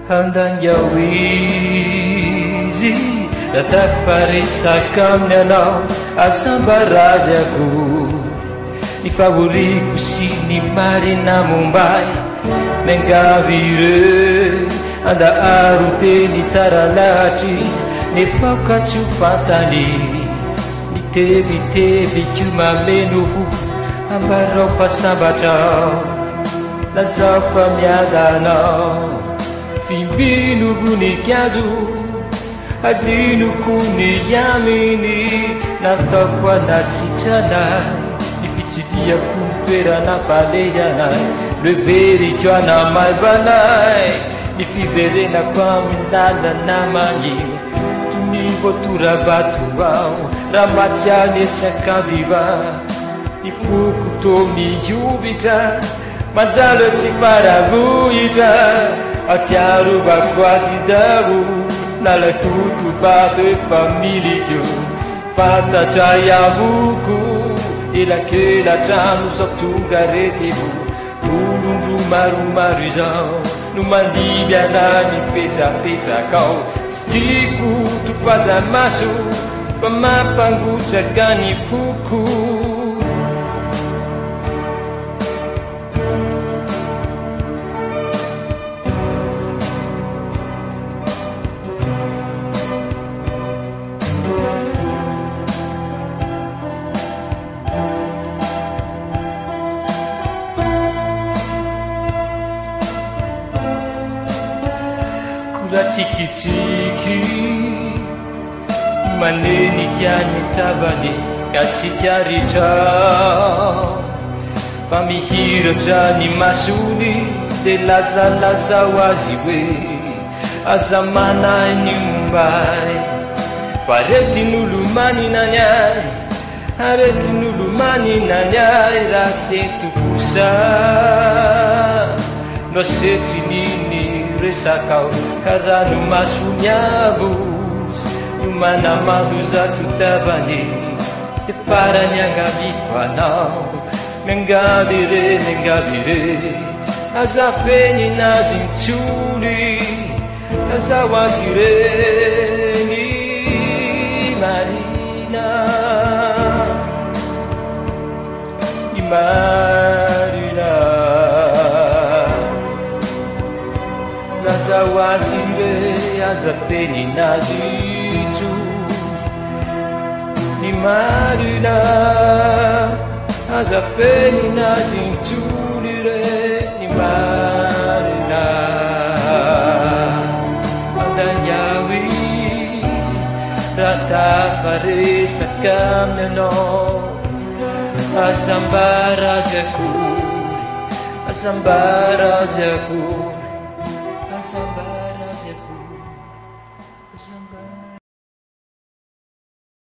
handang yawizi datang farisakam neno asamba rajaku ni favoriku sini marina Mumbai mengavire anda arute ni cara lati ni faukacu fatani ni tebi cuma menufu ambaro pasabata la safa miadana fimbinu buni kiazu adinu kuni yamini natokwa nasichana ifitidia kumpera na paleyana leveri jwana malbanai ifivere na kwa mindala na manyi tunivo turabatu wao ramachane chakaviva ifukutomi yubita madalo tiparabuita atiaru bakwati dabu nala tutu bade familio fata jaya buku ila ke la jamu soktungaretibu kurundu maru-marizau numandibia nani peta kau stiku tupada masuk pemapangu jagani fuku Tiki-tiki maneni kiani tabani kasikarita famihira jani masuni de laza waziwe azamana ni Mumbai fareti nulumani nanyai hareti nulumani nanyai rasetu pusa no seti nini resakau karanu masunyabus umana maduza tutabani teparanya ngabitwanau mengabire azafeni nazinchuli azawazireni marina Zawazimbe azapeni nazitu ni marina azapeni nazitu lire ni marina andanyawi rata pare sakam no asambara jaku Asamba